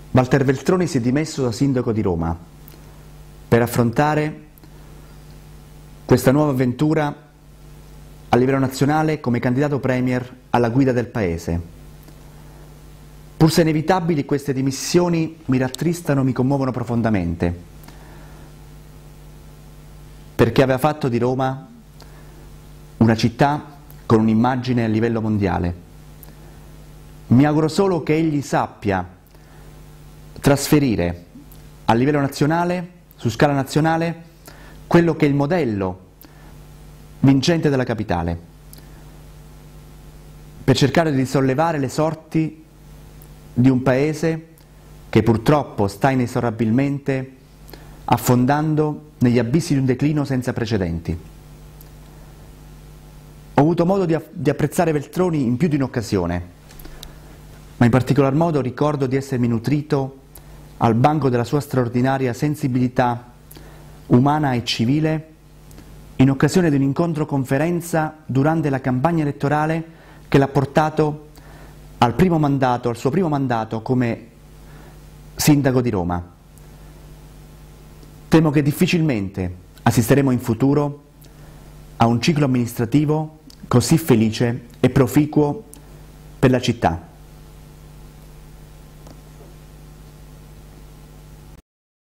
Walter Veltroni si è dimesso da sindaco di Roma per affrontare questa nuova avventura a livello nazionale come candidato premier alla guida del Paese. Pur se inevitabili, queste dimissioni mi rattristano, mi commuovono profondamente, perché aveva fatto di Roma una città con un'immagine a livello mondiale. Mi auguro solo che egli sappia trasferire a livello nazionale, su scala nazionale, quello che è il modello vincente della capitale, per cercare di risollevare le sorti di un paese che purtroppo sta inesorabilmente affondando negli abissi di un declino senza precedenti. Ho avuto modo di apprezzare Veltroni in più di un'occasione, ma in particolar modo ricordo di essermi nutrito al banco della sua straordinaria sensibilità umana e civile in occasione di un incontro conferenza durante la campagna elettorale che l'ha portato al suo primo mandato come sindaco di Roma. Temo che difficilmente assisteremo in futuro a un ciclo amministrativo così felice e proficuo per la città.